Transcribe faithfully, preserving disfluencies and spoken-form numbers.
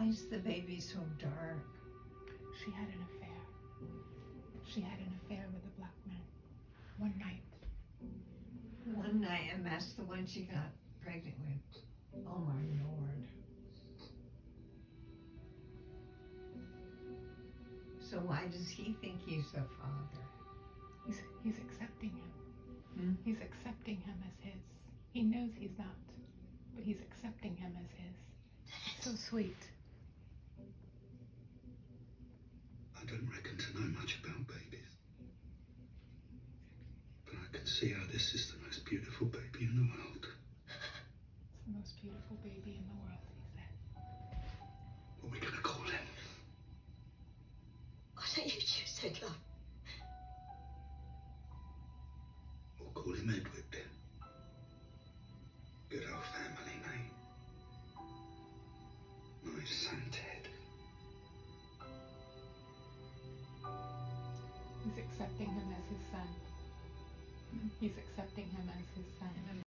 Why is the baby so dark? She had an affair. She had an affair with a black man. One night. One night, and that's the one she got pregnant with. Oh my Lord. So why does he think he's the father? He's, he's accepting him. Hmm? He's accepting him as his. He knows he's not, but he's accepting him as his. It's so sweet. I don't reckon to know much about babies. But I can see how this is the most beautiful baby in the world. It's the most beautiful baby in the world, he said. What are we gonna call him? Why don't you choose it, love? We'll call him Edward then. Good old family name. My son Ted. He's accepting him as his son. He's accepting him as his son.